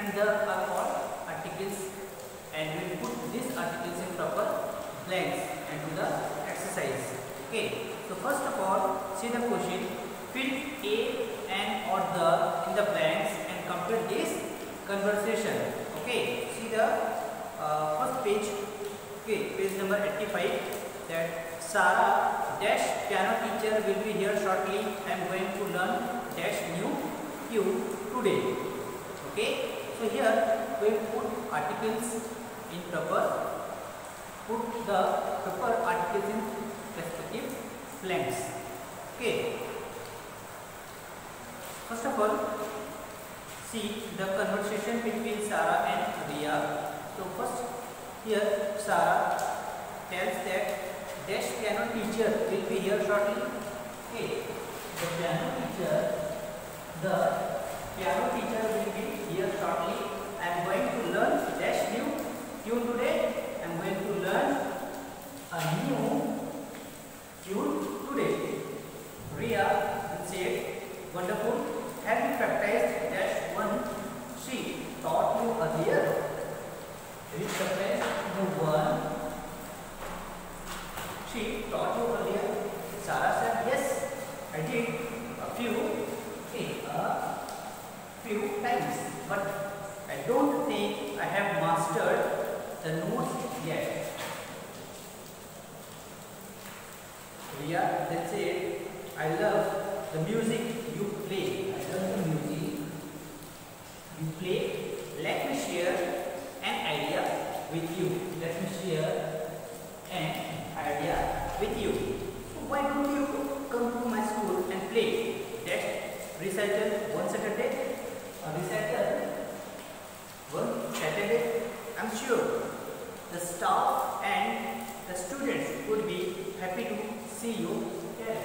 and the are called articles, and we put these articles in proper blanks and do the exercise. Okay, so first of all, see the question. Fill a and or the in the blanks and complete this conversation. Okay, see the first page. Okay, page number 85. That Sarah dash piano teacher will be here shortly. I am going to learn dash new tune today. Okay, so here we put articles in proper. Put the proper articles in respective blanks. Okay. First of all, see the conversation between Sarah and Riya. So first, here Sarah tells that dash piano teacher will be here shortly. Okay, the piano teacher will be here shortly. I am going to learn dash new tune today. I am going to learn a new tune today. Riya said, wonderful. Have you practiced dash one she taught you earlier? Have you practiced the one she taught you earlier? Sarah said, yes, I did a few times, but I don't think I have mastered the notes yet. Riya then said, I love the music you play. I love the music you play. Let me share an idea with you. Let me share an idea with you. So why don't you come to my school and play that recital one Saturday? I'm sure the staff and the students would be happy to see you here.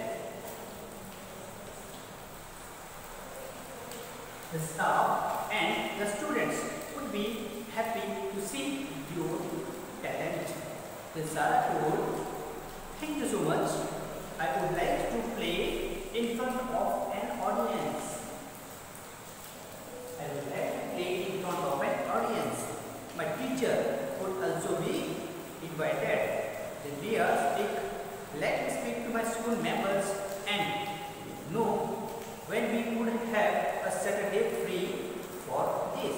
The staff and the students would be happy to see your talent. Then Sarah told, thank you so much. I would like to play in front of an audience. I would like to play in front of an audience. My teacher would also be invited. Then Riya speak. Let me speak to my school members and know when we would have a Saturday free for this.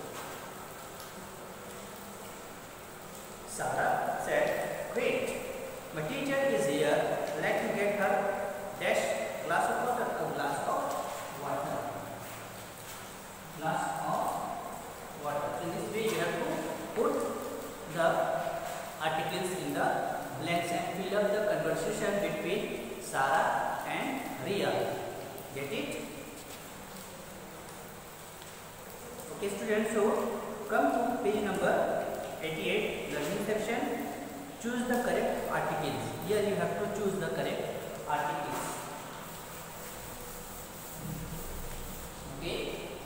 Sarah said, great. My teacher is here. Let me get her dash glass of water. A glass of water. Glass of water. In this way, you have to put the articles in the blanks and fill up the conversation between Sarah and Riya. Get it? Okay, students. So come to page number 88, learning section. Choose the correct articles. Here you have to choose the correct articles. Okay.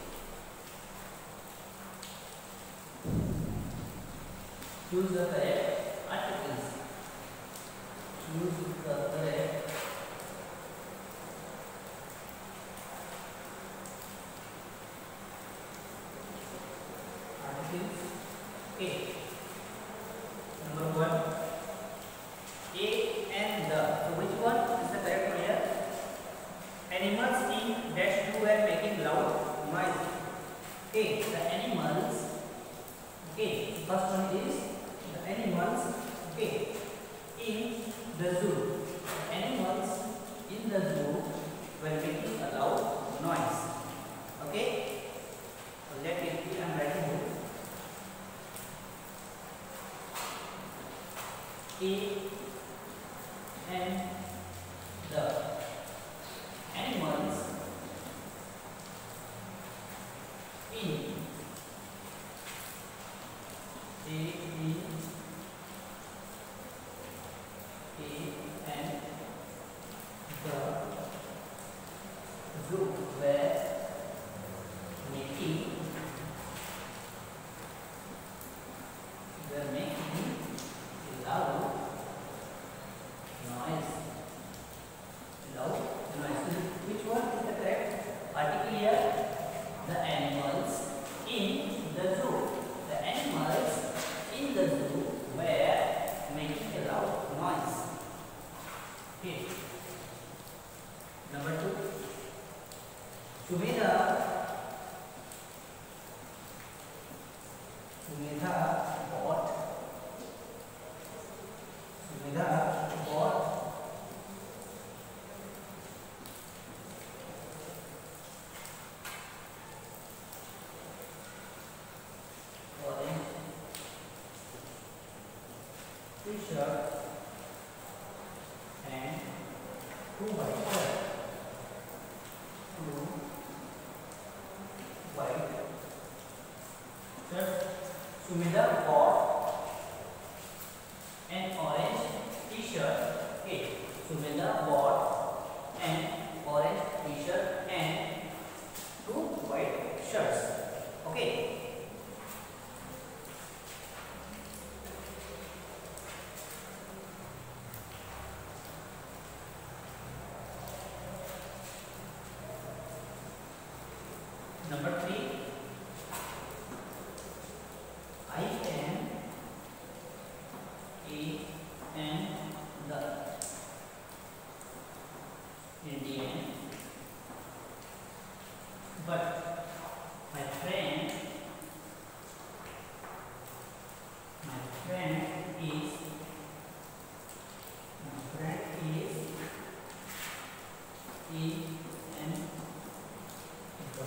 Choose the correct articles. Choose the correct articles. Okay. Number 1. A and the. So which one is the correct one here? Animals in dash do were making loud noise. Okay, the animals. Okay, first one is the animals. Okay, in the zoo. Animals in the zoo were making a loud noise. Okay, so let me see. I am writing here. A and the animals in and the zoo were making loud Sumedha bought orange t-shirt and 2 white shirts. 2 white shirts. Sumedha bought an orange t-shirt. Okay. Sumedha bought an orange t-shirt and 2 white shirts. Okay. Number 3, I am the Indian, but my friend is in the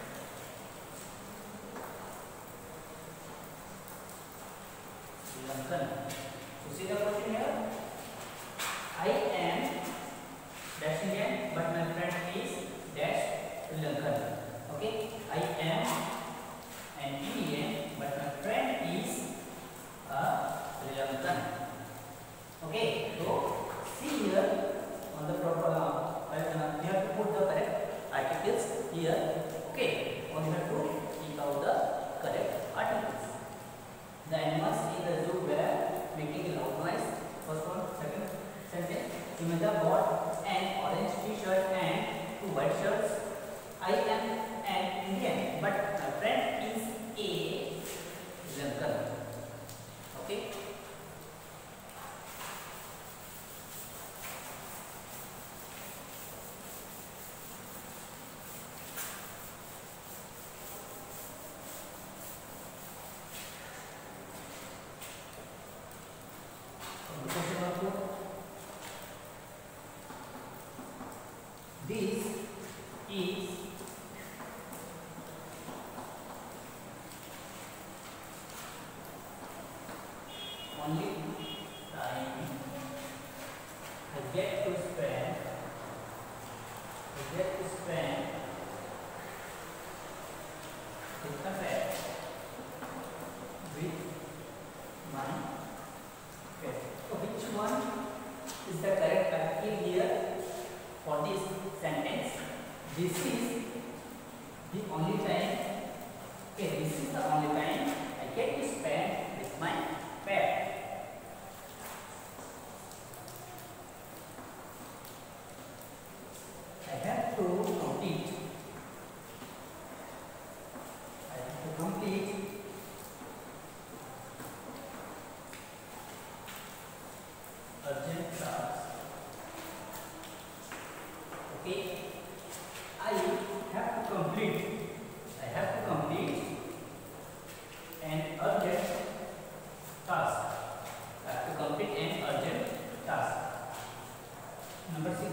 Sri Lankan. So see the question here. I am dash Indian, but my friend is dash Sri Lankan. Okay. I am an Indian, but my friend is a Sri Lankan. Okay. So see here on the proper. You have to put the correct articles here. Okay. Or you have to keep out the correct articles. The animals in the zoo were making a loud noise. First one, second sentence. Sumedha bought an orange t-shirt and 2 white shirts. I am an Indian, but my friend is a Sri Lankan. Okay. This is only time I get to spend with my pet. So which one is the correct article here for this sentence? This is the only time. Okay, this is the only time I get to spend with my pet. I have to complete urgent tasks. Okay, I have to complete an urgent task. Number 6.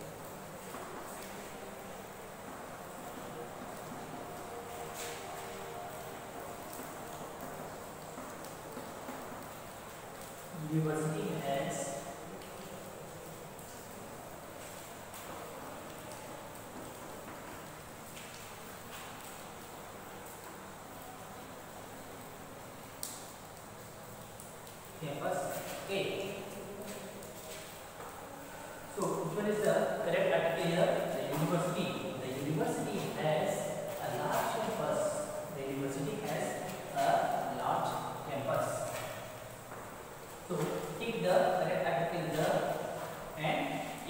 University has campus. Okay. So which one is the correct article here? The university. The university has a large campus. The university has a large campus. So take the correct article there and A.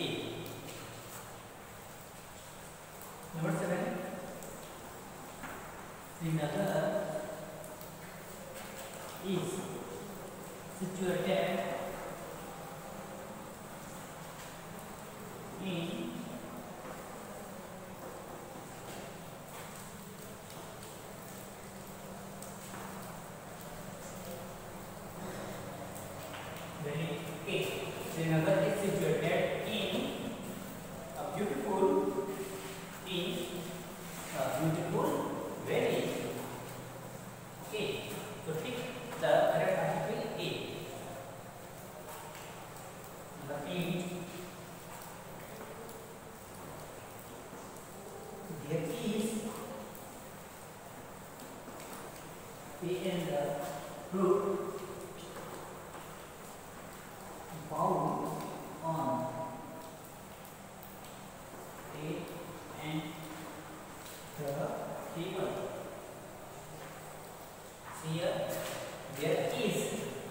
Number 7. Srinagar is situated in A and the fruit found on A and the table. Here there is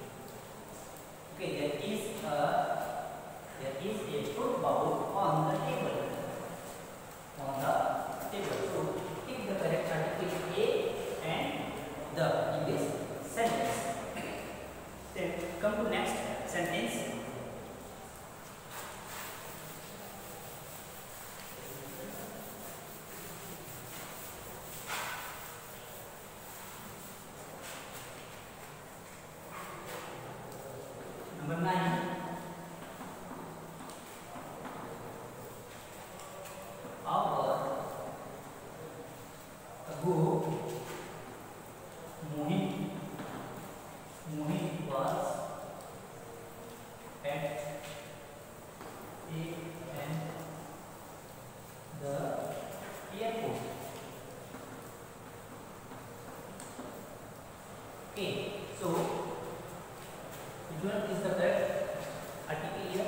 a fruit bowl on the table. So take the correct article A and the in this sentence. Then come to next sentence. Number 9. Hour ago, Mohit was at the airport. Okay, so which one is the correct article here?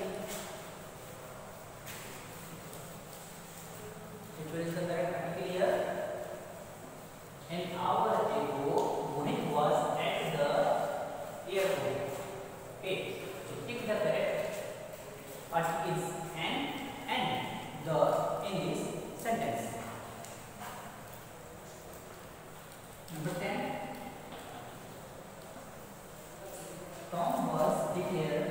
Which one is the correct article here? An hour ago, Mohit was at the airport. Okay, so take the correct articles and the in this sentence. Number 10. Tom was declared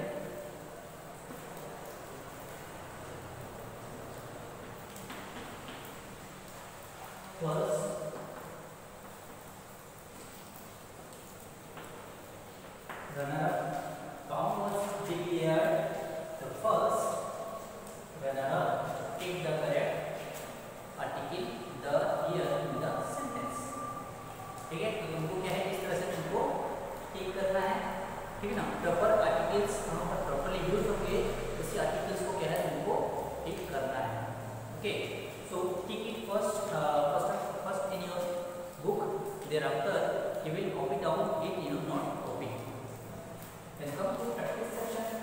first runner-up. Tom was declared the first runner-up. Take the correct article the here in the sentence. ठीक है, तो तुमको क्या है, इस तरह से तुमको ठीक करना है. ठीक है ना. प्रॉपर आर्टिकल्स कहाँ पर प्रॉपर्ली यूज होंगे, उसी आर्टिकल्स को क्या है तुमको ठीक करना है. Okay, so tick it first in your book. thereafter you will copy down it in your note copy. Then come to practice section.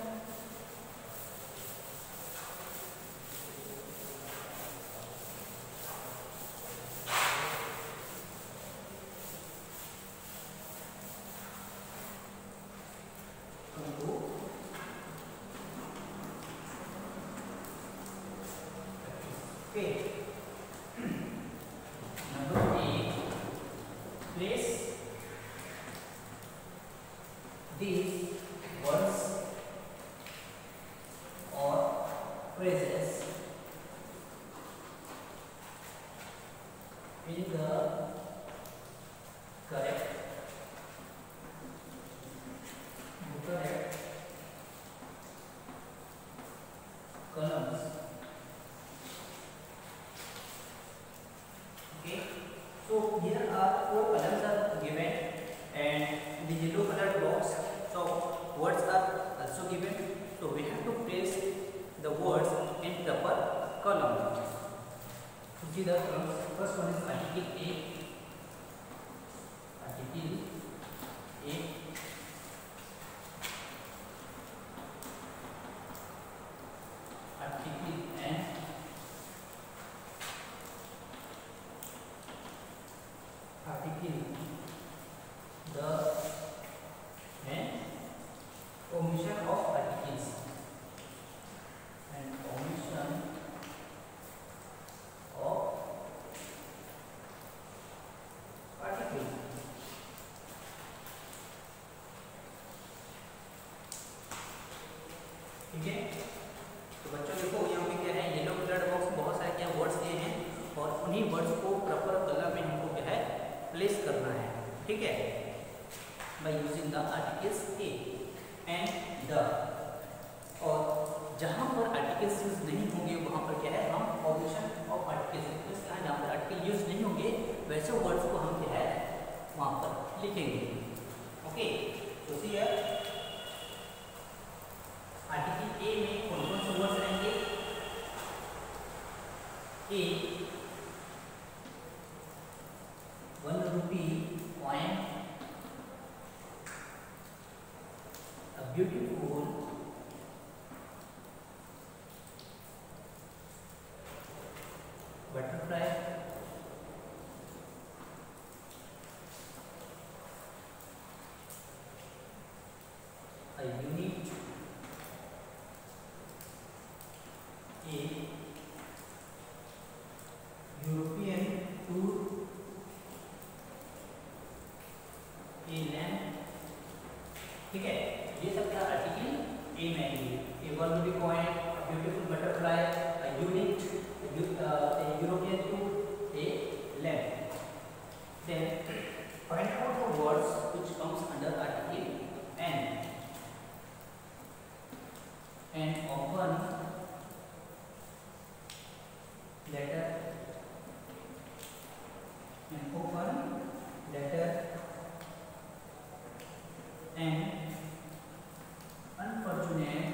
Okay. Number 8. Place these words or phrases in the correct columns. Okay, so here are 4 columns are given and the yellow colored box, so words are also given, so we have to place the words in proper column. See the columns. First one is article A. Article A. Article N. Article the and omission of articles and omission of article. ठीक है, तो बच्चों देखो यहाँ पे क्या है, yellow colour box में बहुत सारे क्या वर्ड्स दिए हैं और उन्हीं वर्ड्स को प्रॉपर कलर में हमको क्या है प्लेस करना है. ठीक है, by using the articles a and the. और जहाँ पर आर्टिकल्स यूज नहीं होंगे वहाँ पर क्या है हम ओमिशन ऑफ आर्टिकल्स, जहाँ पर आर्टिकल यूज नहीं होंगे वैसे वर्ड्स को हम क्या है वहाँ पर लिखेंगे. ओके, तो सी आर्टिकल ए में कौन कौन से वर्ड्स रहेंगे? ए 1 rupee coin beautiful butterfly, a unit, a European tour, a lamp. ठीक है, ये सब क्या आर्टिकल ए में आएंगे. A one rupee coin, beautiful butterfly, unit, European tour, a lamp. Then find out the words which comes under article n. And open letter and unfortunate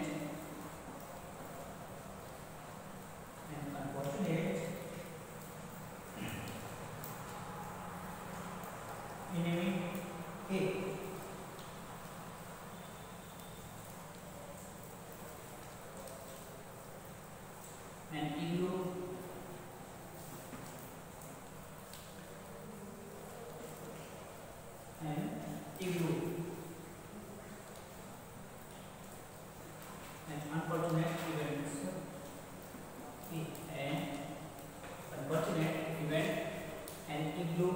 enemy A. And igloo and unfortunate events. And unfortunate event and igloo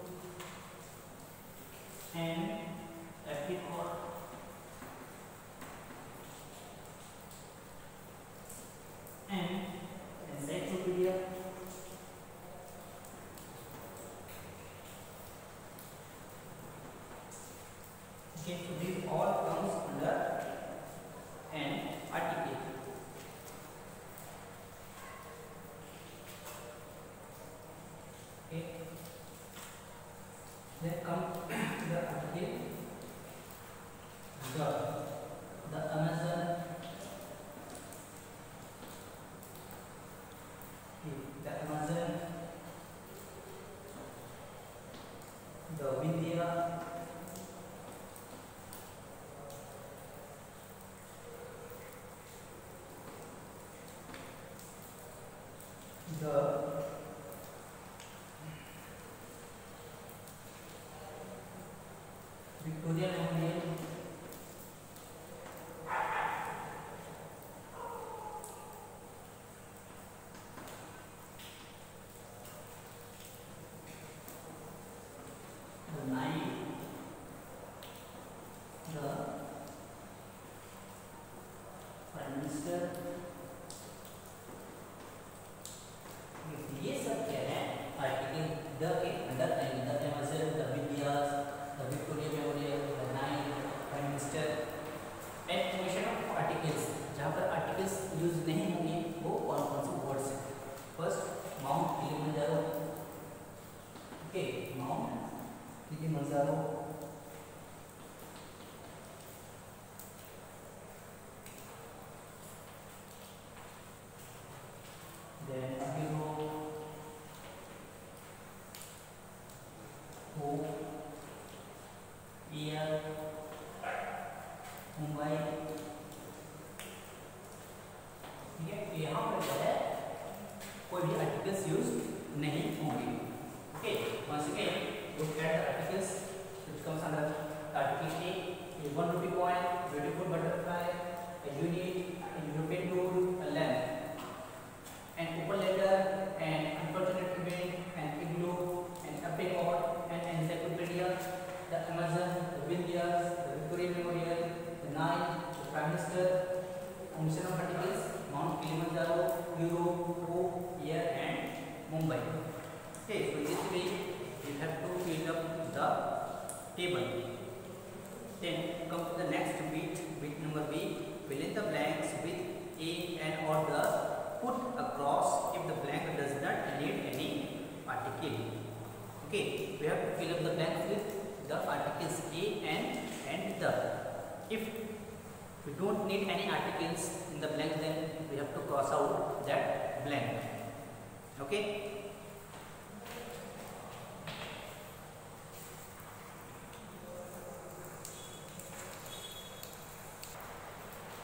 and apricot and encyclopedia okay. So these all comes under an article. Okay, then come the article the Amazon, the Amazon, the Vindhya, the Victoria Memorial, the Nile, the Prime Minister. ये सब क्या है article the के अंदर आएंगे. The Amazon, the Vindhyas, the Victoria Memorial, the Nile, prime minister. And formation of articles, जहाँ पर articles use नहीं होंगे वो कौन कौन से वर्ड्स हैं. First Mount Kilimanjaro. Okay, Mount Kilimanjaro. Then Hero, Hope, Air, Mumbai. ठीक है, यहाँ पर जो है कोई भी आर्टिकल्स यूज नहीं होंगे. Okay, once again look at the articles which comes under article A. A 1 rupee coin, beautiful butterfly, a unit, a European tour, a lamp. An open letter, an unfortunate event, an igloo, an apricot, an encyclopedia, the Amazon, the Vindhyas, the Victoria Memorial, the Nile, the Prime Minister, formation of articles, Mount Kilimanjaro, Europe, Hope, Air, and Mumbai. Okay, so this way you have to fill up the table. Then come to the next bit number B. Fill in the blanks with A and or the put across if the blank does not need any article. Okay, we have to fill up the blanks with the articles A and the. If we don't need any articles in the blank, then we have to cross out that blank. Okay.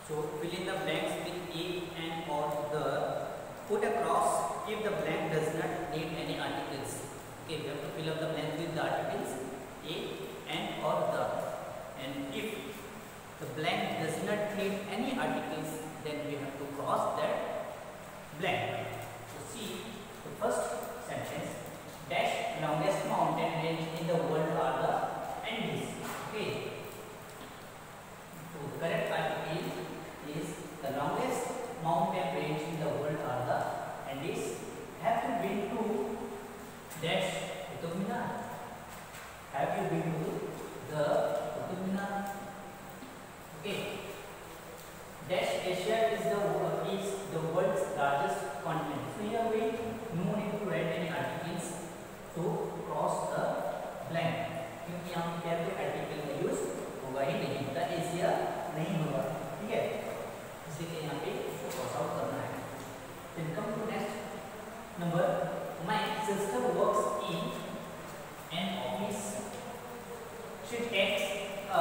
So fill in the blanks with a and or the. Put a cross if the blank does not need any articles. Okay, we have to fill up the blanks with the articles a and or the. And if the blank does not need any articles, then we have to cross that blank. So see the first sentence. Dash longest mountain range in the world are the Andes. Okay. So the correct article is the longest mountain range in the world are the Andes. Have you been to dash Qutub Minar? Have you been to the Qutub Minar? Okay. Dash Asia is the world's largest continent. So here we no need to write any articles to cross the blank, क्योंकि यहाँ पे क्या कोई article का use होगा ही नहीं, the Asia नहीं होगा, ठीक है, इसलिए यहाँ पे इसको क्रॉस आउट करना है. Then come to next number. My sister works in an office. She takes a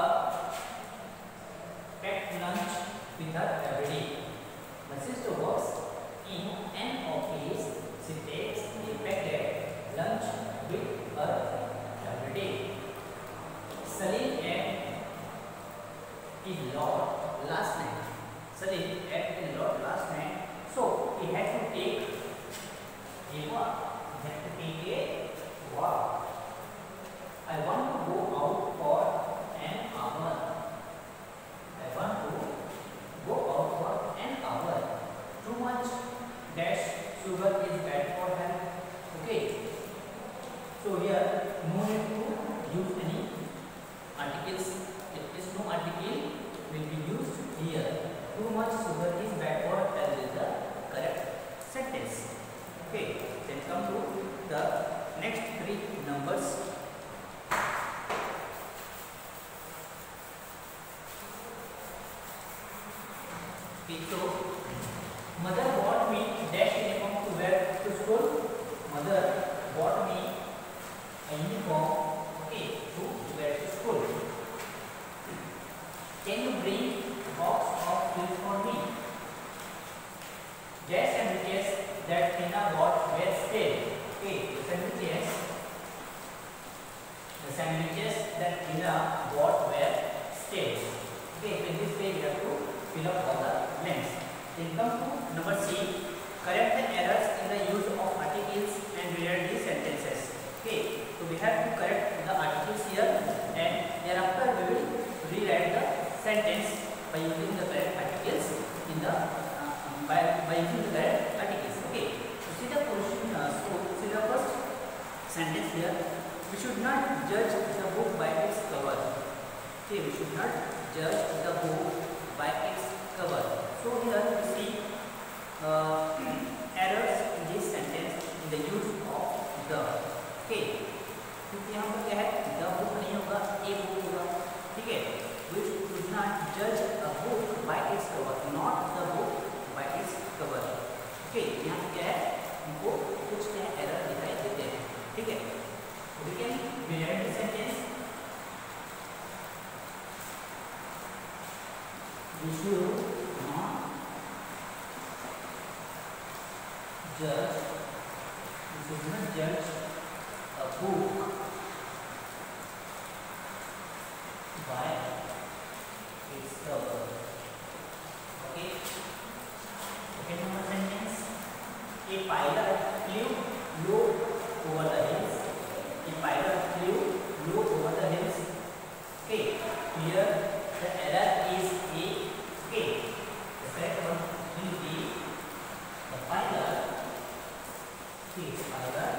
packed lunch with her every day. My sister works in an office. She takes a packed lunch with her every day. Salim ate a lot last night. Salim ate a lot last night. So he had to take a walk. He had to take a walk. I want to go out for an hour. I want to go out for an hour. Too much dash sugar is bad for health. Okay. So here no need to use any articles. It is no article will be used here. Too much sugar is bad for health is the correct sentence. Okay. Then come to the next three numbers. Okay, so mother bought me dash uniform to wear to school. Mother bought me a uniform, okay, to wear to school. Can you bring a box of food for me? Dash sandwiches that Tina bought were stale. Okay, the sandwiches that Tina bought were stale. Okay, so in this way you have to fill up all the blanks. Then come to number C. Correct the errors in the use of articles and rewrite the sentences. Okay, so we have to correct the articles here, and thereafter we will rewrite the sentence by using the correct articles in the by using the correct articles. Okay, so see the question. See the first sentence here. We should not judge the book by its cover. Okay, we should not judge the book by its cover. So here we see errors in this sentence in the use of the. Okay, क्योंकि यहाँ पर क्या है, the book नहीं होगा, a book होगा, ठीक है. We should not judge a book by its cover, not the book by its cover. Okay, यहाँ पे क्या है, हमको कुछ क्या error दिखाई देते हैं, ठीक है. We can rewrite the sentence. We should not judge a book by its cover. Okay. Second number sentence. A pilot flew low over the hills. A pilot flew low over the hills. Okay. Here the error is A. Okay. The correct one will be the pilot. Okay. Pilot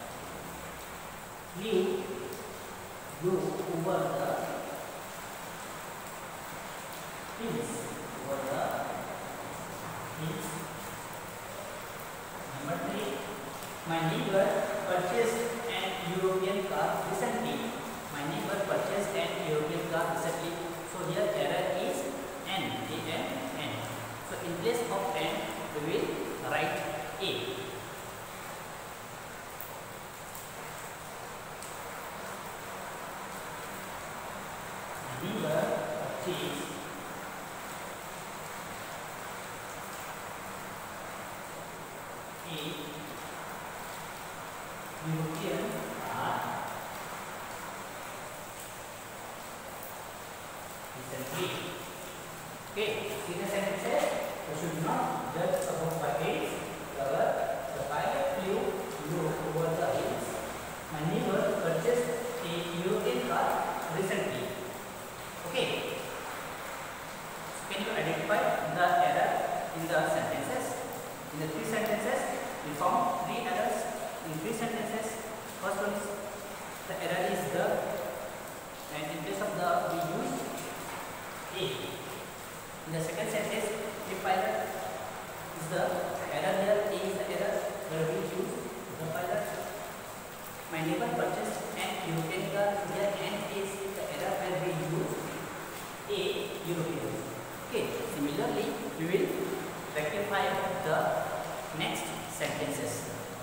flew low over the hills. Over the hills. Number 3. My neighbor purchased an European car recently. My neighbor purchased an European car recently. So here error is N. A-N-N. So in place of N, we will write A. My neighbor purchased recently. Okay, see the sentence says, you should not judge a book by its cover. The pilot flew low over the hills. My neighbor purchased a European car recently. Okay, so can you identify the error in the sentences? In the three sentences, we found three errors. In three sentences, first one is the error is the, and in place of the we use a. In the second sentence, the pilot is the error there. A is the error where we use the pilot. My neighbor purchased an European car. Here N is the error where we use a European. Okay. Similarly, we will rectify the next sentences.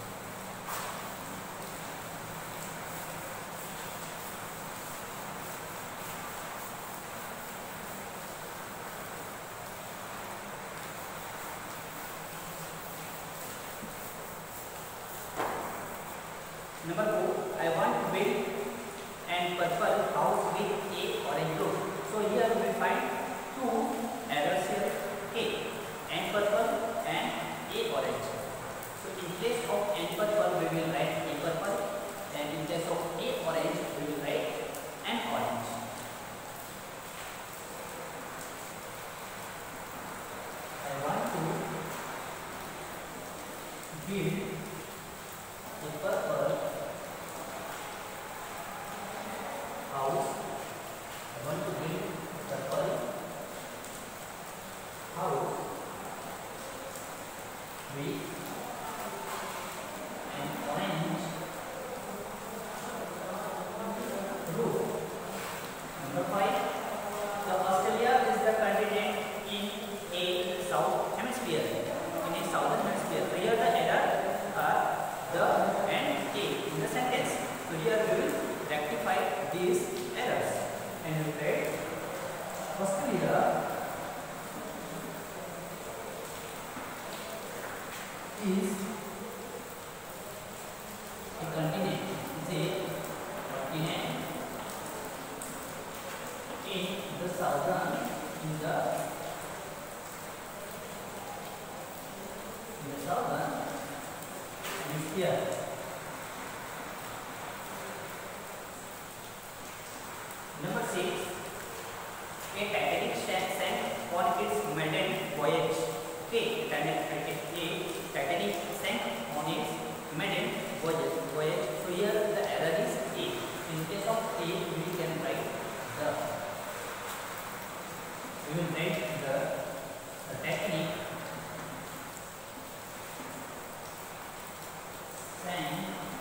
Number 4, I want to build and purple house with a orange roof. So here we will find two errors here. Okay, and purple and a orange. So in place of and purple we will write a purple, and in place of a orange we will write an orange. I want to build a purple house. I want to build a purple house with an orange roof. Number 5. The Australia is the continent in a south hemisphere. In a southern hemisphere. So here the error are the and a in the sentence. So here we will rectify these errors and we write Australia is a continent. Is a continent in the southern hemisphere. Number 6. A Titanic sank on its maiden voyage. Okay, Titanic sank on its maiden voyage. So here the error is A. In case of A, we can write the. We will write the Titanic sank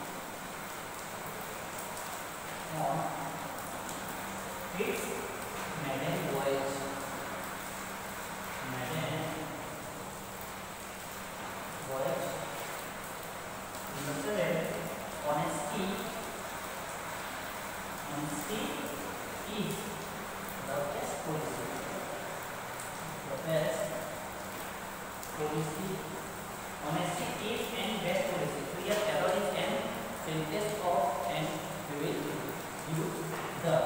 on its maiden voyage. Number 7. Honesty is the best policy. The best policy. Honesty is and best policy. So here error is n. So in place of n, we will use the.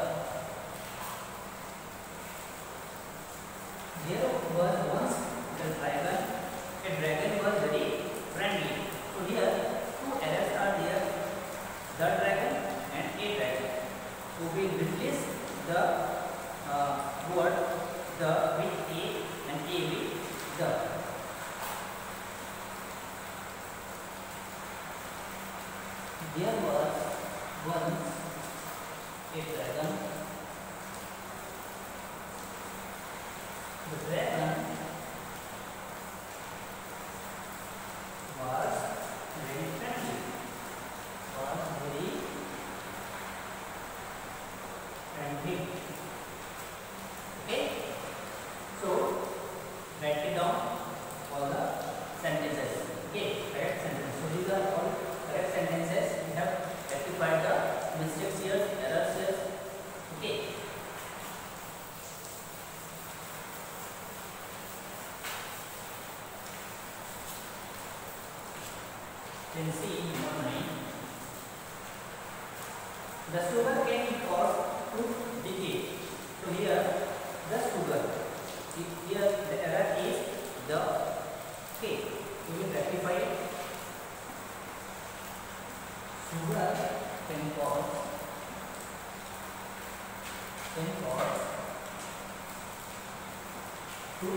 There was once a dragon was very friendly. So here two errors are there, the dragon and a dragon. So we replace the word the with a and a with the. There was once a dragon. The dragon was very friendly. Okay, so write it down all the sentences. Okay, correct sentences. So these are all correct sentences. We have rectified the mistakes here, errors here. Okay. Then see number 9. The sugar cane cost 2 decades. Then for to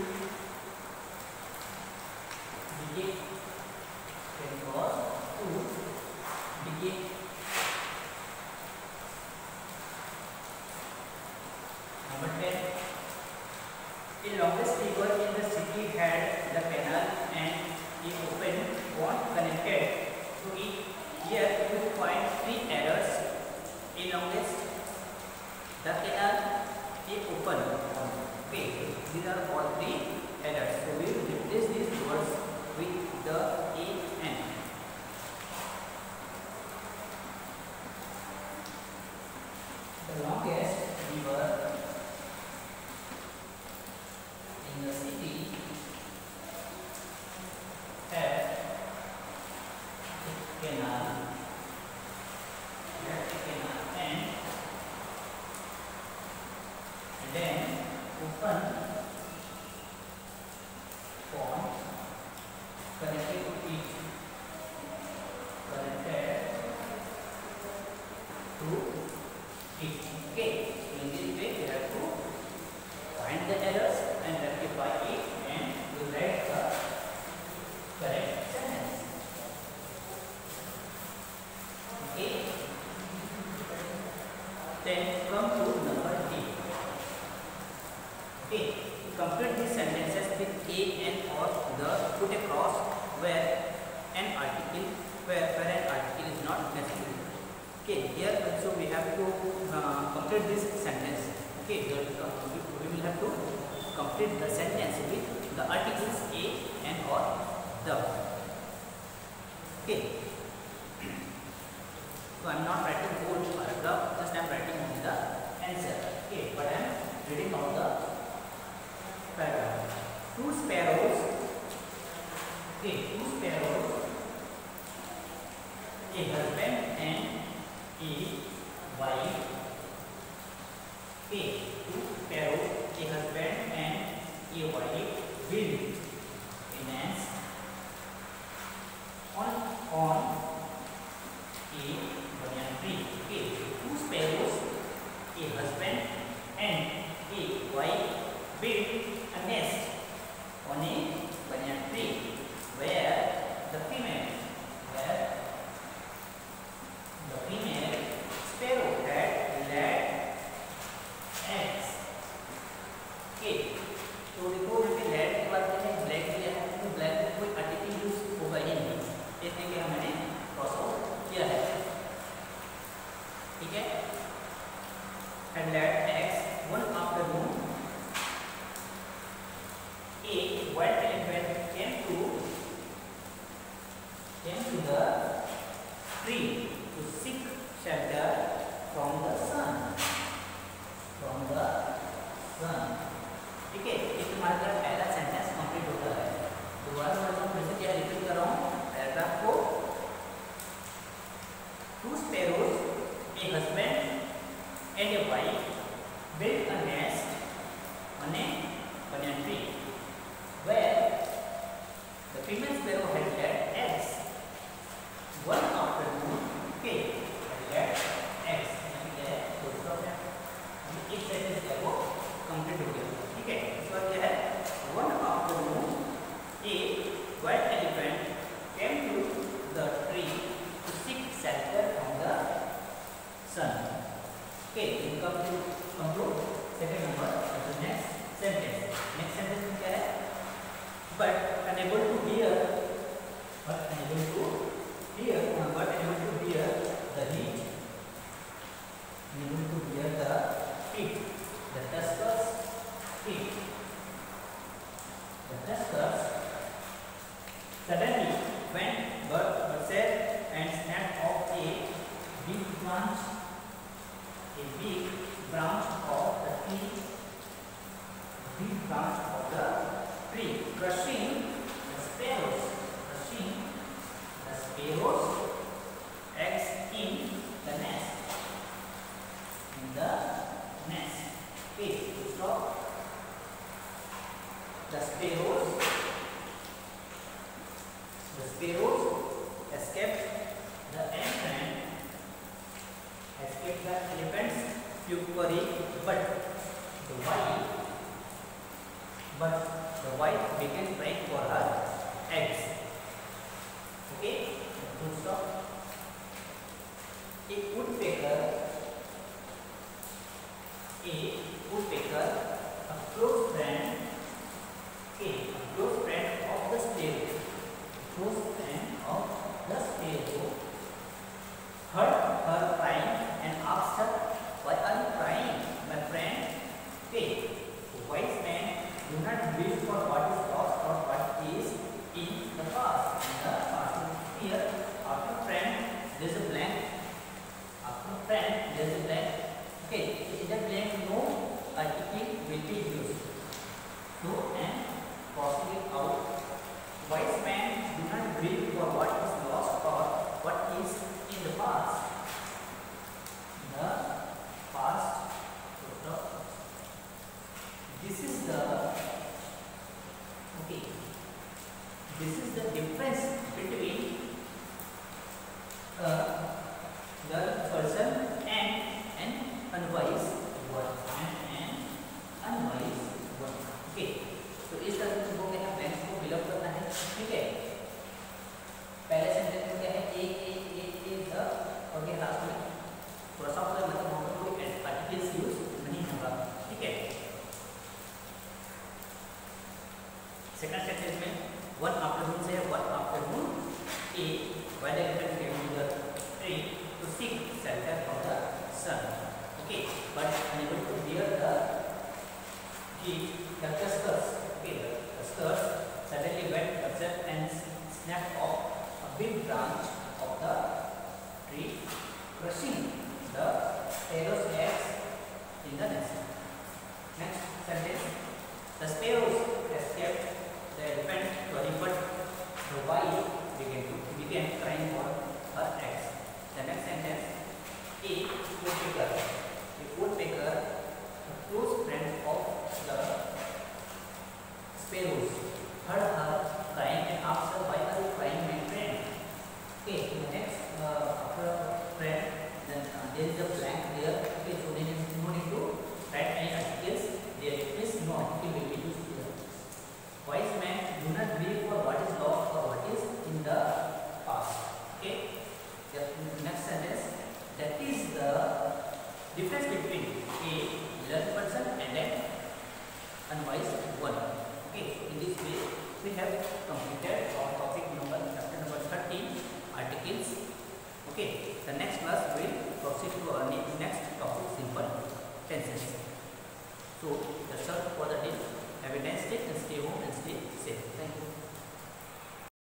decay. Then for to decay. Number 10. The longest river in the city had the canal and a open pond connected to it. Here you find three errors: a longest, the canal, a open pond. Okay, these are all three errors. So we will replace these words with the a and. The longest river in the city had a canal, and then open pond connected to it, Okay, so in this way we have to find the errors and rectify it, and we write the correct sentence. Okay, then come to number D. Okay, complete these sentences with a, and, or, the, put a cross where an article is not necessary. Okay, here also we have to complete this sentence. Okay, we will have to complete the sentence with the articles a, and, or, the. Okay, so I am not writing whole paragraph, just I am writing only the answer. Okay, but I am reading out the paragraph. Two sparrows. Okay, two sparrows, a husband and a wife. Okay, two sparrows, a husband and a wife build a nest on a banyan tree. Okay, two sparrows, a husband and a wife build a nest on a banyan tree where the female sparrow had laid eggs. Okay, तो देखो यहाँ laid के बाद मैंने black लिया है, तो black में कोई article यूज होगा ही नहीं, इसलिए कि हमने क्रॉस आउट किया है. ठीक है, had laid eggs one afternoon. A white elephant came to the tree to seek shelter from the sun. ठीक है, ये तुम्हारा पहला सेंटेंस कंप्लीट होता है. दोबारा मैं फिर से क्या रिपीट कर रहा हूँ पैराग्राफ को. Two sparrows, a husband and a wife built a nest on a banyan tree where the female sparrow had laid eggs one afternoon. Okay, had laid eggs. एक सेंटेंस है वो कंप्लीट हो गया. ठीक है, इस बार क्या है, one afternoon a white elephant came to the tree to seek shelter from the sun. Okay, then come to second number, the next sentence. Next sentence में क्या है, but unable to hear the heat, unable to hear the heat, the tuskers suddenly went berserk and snapped off a big branch of the tree, crushing the sparrows eggs in the nest. Okay, stop. The sparrows escaped the elephant's pukery, but the wife began crying for her eggs. Okay, full stop. A woodpecker, a close friend, okay, a close friend of the sparrow, heard her crying and asked her, "Why are you crying, my friend?" Okay, the wise man do not grieve for what is lost or what is in the past. In the past, here after friend there is a blank. After friend there is a blank. Okay, so in the blank no article will be used. So and crossing it out. Wise man do not grieve for what is lost or what is in the past. The past. This is the difference between the person and an unwise one. Okay, तो इस तरह से तुमको क्या है, blanks को fill up करना है. ठीक है, पहले सेंटेंस में क्या है, एक द, और ये लास्ट में थोड़ा सा होगा, मतलब वहाँ पर कोई आर्टिकल्स यूज नहीं होगा. ठीक है, सेकंड सेंटेंस में वन आफ्टरनून से है, one afternoon a while the elephant came to the tree to seek shelter from the sun. Okay, but unable to bear the heat, the tuskers, okay, the tuskers suddenly went upset and snapped off a big branch of the tree, crushing the sparrow's eggs in the nest. Next sentence, the sparrows escaped the elephant, but the wife began crying for her eggs. The next sentence, a woodpecker, a close friend of the sparrows, heard her crying and asked her, "Why are you crying, my friend?" Okay, the next after friend, then there is a blank there. Okay, so there is no need to write any articles. There is no article will be used here. Wise man do not grieve for what is lost or what is in the past. Okay, the next sentence, that is the difference between a learned person and an unwise one. Okay, so in this way we have completed our topic number, chapter number 13, articles. Okay, the next class will proceed to our next topic, simple tenses. So that's all for the day. Have a nice day and stay home and stay safe. Thank you.